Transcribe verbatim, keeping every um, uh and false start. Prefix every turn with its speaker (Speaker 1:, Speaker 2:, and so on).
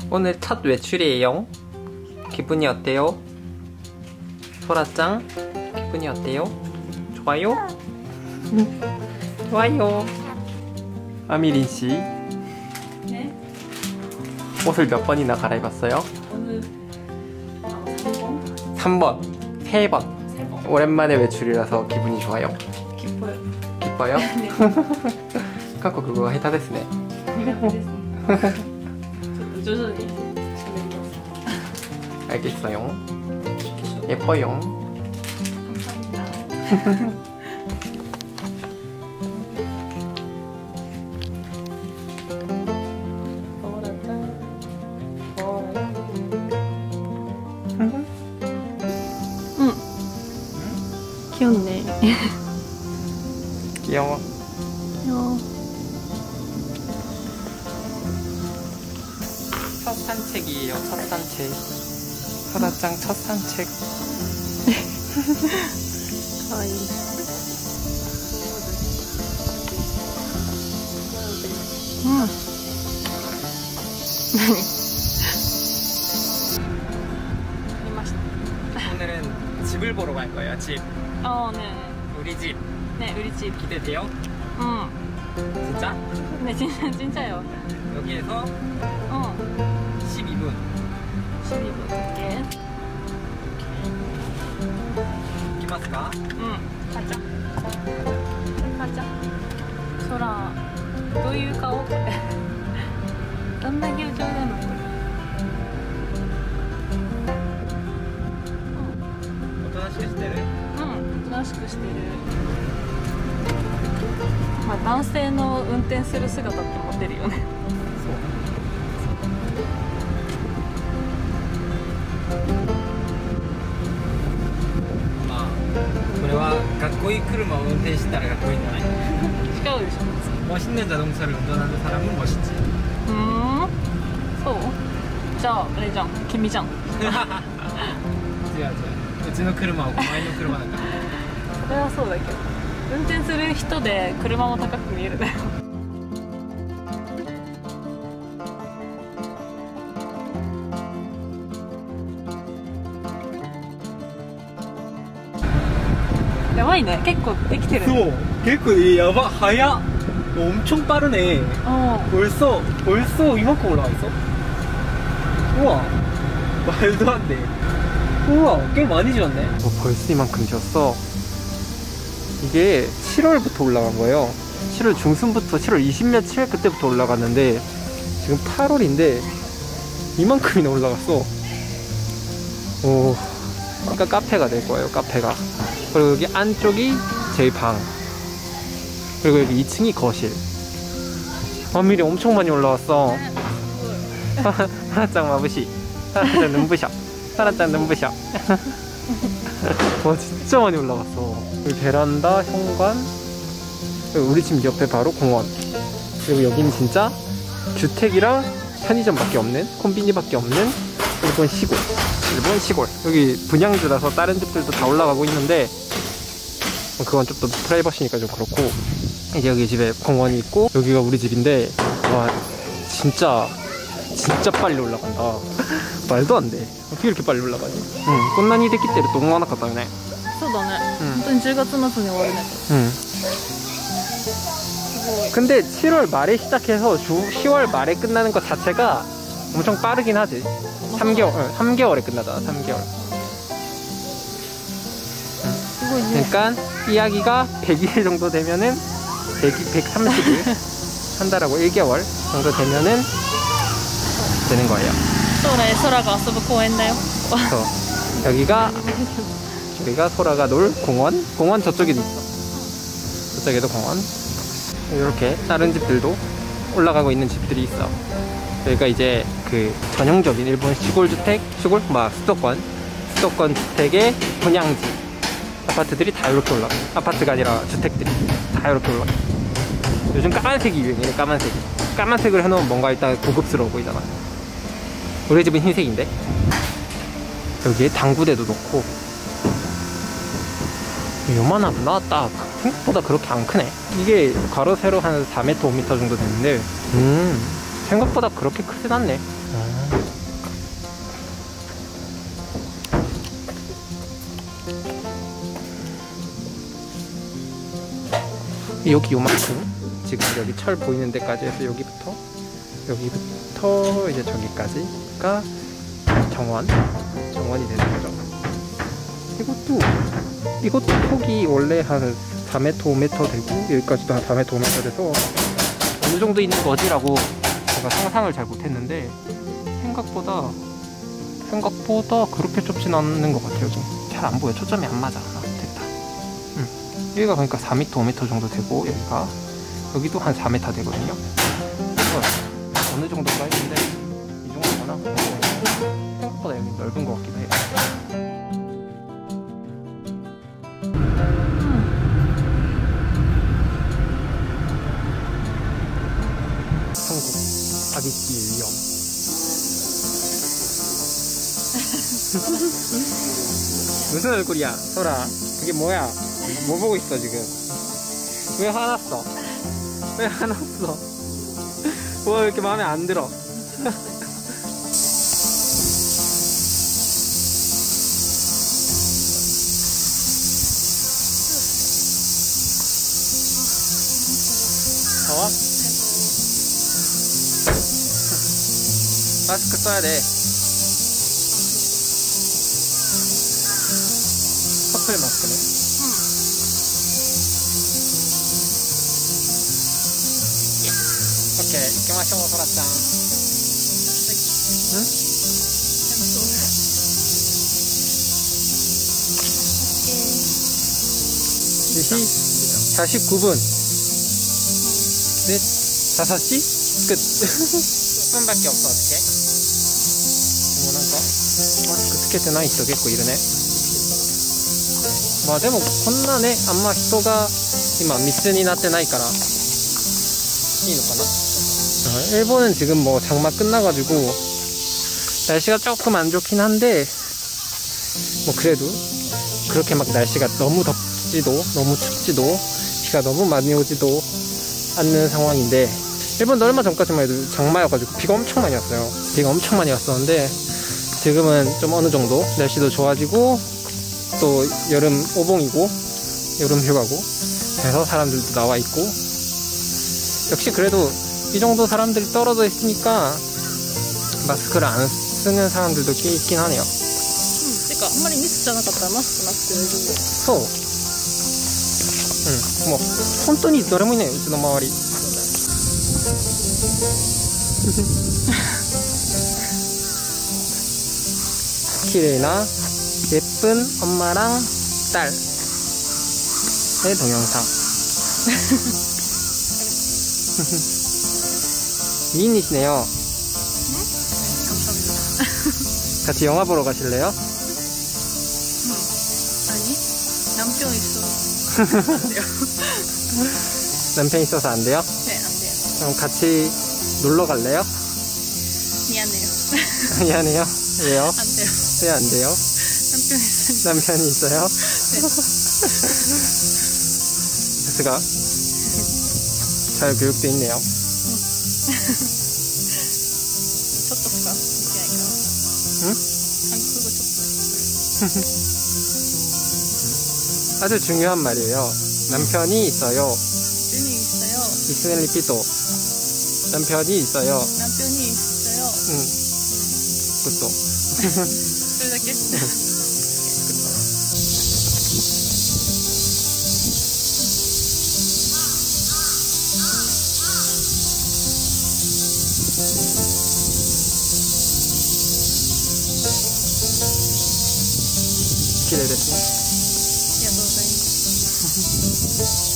Speaker 1: 오늘 첫 외출이에요. 기분이 어때요? 소라짱 기분이 어때요? 좋아요? 좋아요. 아미린씨
Speaker 2: 네?
Speaker 1: 옷을 몇 번이나 갈아입었어요?
Speaker 2: 오늘
Speaker 1: 삼 번, 세 번.
Speaker 2: 세 번.
Speaker 1: 오랜만에 외출이라서 기분이 좋아요.
Speaker 2: 기뻐요.
Speaker 1: 기뻐요?
Speaker 2: 네.
Speaker 1: 過去国語下手ですね。
Speaker 2: 苦手ですね。ちょっと徐々に喋ります。
Speaker 1: 알겠어요. 예뻐요.
Speaker 2: 감사합니다. 응. 귀엽네.
Speaker 1: 귀여워.
Speaker 2: 귀여워.
Speaker 1: 첫 산책이에요. 첫 산책. 소라짱 첫 산책.
Speaker 2: 가와이. 음.
Speaker 1: 오늘은 집을 보러 갈 거예요. 집.
Speaker 2: 어, 네.
Speaker 1: 우리 집.
Speaker 2: 네, 우리 집.
Speaker 1: 기대돼요?
Speaker 2: 응.
Speaker 1: 진짜?
Speaker 2: 네, 진짜, 진짜요.
Speaker 1: 여기에서
Speaker 2: 어.
Speaker 1: 십이 분.
Speaker 2: 십이 분. 예.
Speaker 1: 行きますか?
Speaker 2: 응. 가자. 가자. 소라, どういう顔? どんな表情なの?
Speaker 1: 응. おとなしくしてる?
Speaker 2: 응. おとなしくしてる. まあ、男性の運転する姿ってモテるよね。
Speaker 1: まあ、それはかっこいい車を運転してたらかっこいいんじゃない?
Speaker 2: 違うでしょ。
Speaker 1: 멋있는 자동차를 운전하는 사람은 멋있지.
Speaker 2: 음? そう? じゃあ、あれじゃん。君じゃん。
Speaker 1: 違う違う。うちの車はお前の車だから。
Speaker 2: それはそうだけど。運転する人で車も高く見えるね。やばいね。結構できてるね。
Speaker 1: 소, 개꿀 야바 하야. 엄청 빠르네.
Speaker 2: 어.
Speaker 1: 벌써 벌써 이만큼 올라와 있어? 우와. 말도 안 돼. 우와, 꽤 많이 지었네. 어, 벌써 이만큼 지었어. 이게 칠월부터 올라간 거예요. 칠월 중순부터 칠월 이십 며칠 그때부터 올라갔는데 지금 팔월인데 이만큼이나 올라갔어. 오, 그러니까 카페가 될 거예요. 카페가. 그리고 여기 안쪽이 제 방. 그리고 여기 이 층이 거실. 아미리 엄청 많이 올라왔어. 사라짱 마부시. 사라짱 눈부셔. 사라짱 눈부셔. 와, 진짜 많이 올라갔어. 여기 베란다, 현관. 그리고 우리 집 옆에 바로 공원. 그리고 여기는 진짜 주택이랑 편의점밖에 없는, 콤비니밖에 없는 일본 시골. 일본 시골. 여기 분양지라서 다른 집들도 다 올라가고 있는데 그건 좀 더 프라이버시니까 좀 그렇고. 이제 여기 집에 공원이 있고 여기가 우리 집인데 와, 진짜 진짜 빨리 올라간다. 말도 안 돼. 어떻게 이렇게 빨리 올라가지? 응, こんなにできてると思わなかったよね。
Speaker 2: そうだね。
Speaker 1: うん
Speaker 2: 本当にじゅうがつ末に終わるね。
Speaker 1: 응.
Speaker 2: すごい。
Speaker 1: 근데 칠월 말에 시작해서 주, 시월 말에 끝나는 것 자체가 엄청 빠르긴 하지. 삼 개월, 응, 삼 개월에 끝나잖아. 삼 개월.
Speaker 2: すごいね。
Speaker 1: 그러니까 이야기가 백 일 정도 되면은 백, 백삼십 일 한 달하고 일 개월 정도 되면은 되는 거예요.
Speaker 2: 将来空が遊ぶ公園だよ。
Speaker 1: 그래서 여기가 여기가 소라가 놀 공원. 공원 저쪽에도 있어. 저쪽에도 공원. 이렇게 다른 집들도 올라가고 있는 집들이 있어. 여기가 이제 그 전형적인 일본 시골 주택, 시골 막 수도권, 수도권 주택의 분양지 아파트들이 다 이렇게 올라가. 아파트가 아니라 주택들이 다 이렇게 올라가. 요즘 까만색이 유행이네. 까만색이. 까만색을 해놓으면 뭔가 일단 고급스러워 보이잖아. 우리 집은 흰색인데 여기에 당구대도 놓고. 요만하구나. 딱 생각보다 그렇게 안 크네. 이게 가로 세로 한 사 미터 오 미터 정도 되는데 음 생각보다 그렇게 크진 않네. 여기 요만큼 지금 여기 철 보이는 데까지 해서 여기부터 여기부터 이제 저기까지가 정원 정원이 되는 거죠. 이것도 이것도 폭이 원래 한 사 미터 오 미터 되고 여기까지도 한 사 미터 오 미터 돼서 어느 정도 있는 거지라고 제가 상상을 잘 못했는데 생각보다 생각보다 그렇게 좁진 않는 것 같아요. 좀 잘 안 보여. 초점이 안 맞아. 아, 됐다. 응. 여기가 그러니까 사 미터 오 미터 정도 되고 여기가 여기도 한 사 미터 되거든요. 그래서 어느 정도가 있는데 이 정도구나. 생각보다 여기 넓은 것 같기도 해요. 한국 아비씨의 위험. 무슨 얼굴이야, 소라? 그게 뭐야? 뭐 보고 있어 지금? 왜 화났어? 왜 화났어? 뭐 이렇게 마음에 안 들어? 더워? 마스크 써야 돼. 커플 마스크네.
Speaker 2: 응.
Speaker 1: 오케이, 이렇게 마셔, 소라짱. 응? 네 시 사십구 분. 네, 다섯 시? 끝. 십 분밖에 없어, 어떡해? 주문한 거? 마스크つけてない人結構いるね。まあでもこんなね、あんま人が今密になってないからいいのかな。일본은 지금 뭐 장마 끝나가지고 날씨가 조금 안 좋긴 한데 뭐 그래도 그렇게 막 날씨가 너무 덥지도 너무 춥지도 비가 너무 많이 오지도 않는 상황인데, 일본도 얼마 전까지만 해도 장마여가지고 비가 엄청 많이 왔어요. 비가 엄청 많이 왔었는데 지금은 좀 어느 정도 날씨도 좋아지고 또 여름 오봉이고 여름 휴가고 그래서 사람들도 나와 있고, 역시 그래도 이 정도 사람들이 떨어져 있으니까 마스크를 안 쓰는 사람들도 꽤 있긴 하네요.
Speaker 2: 응. 그러니까 아んまりミスじゃなかったらマスクなくて大丈夫。
Speaker 1: そう。うん。もう本当に誰もいないよ、うちの周り。綺麗な 예쁜 엄마랑 딸의 동영상. 미인이시네요. 같이 영화 보러 가실래요?
Speaker 2: 응. 아니, 남편 있어. 안 돼요.
Speaker 1: 남편 있어서 안 돼요?
Speaker 2: 네, 안 돼요.
Speaker 1: 그럼 같이 놀러 갈래요?
Speaker 2: 미안해요.
Speaker 1: 미안해요. 왜요?
Speaker 2: 안 돼요.
Speaker 1: 왜 안 돼요?
Speaker 2: 남편 있어요.
Speaker 1: 남편이 있어요?
Speaker 2: 네.
Speaker 1: 스가 잘 교육돼 있네요.
Speaker 2: ちょっとしかできないから。
Speaker 1: 응?
Speaker 2: 한국어 ちょっと。
Speaker 1: 아주 중요한 말이에요. 남편이 있어요.
Speaker 2: 준이 있어요.
Speaker 1: 리스넬 리피토. 남편이 있어요.
Speaker 2: 남편이 있어요.
Speaker 1: 응. 그것도.
Speaker 2: それだけ? 기대됐습니다. ありがとうございます。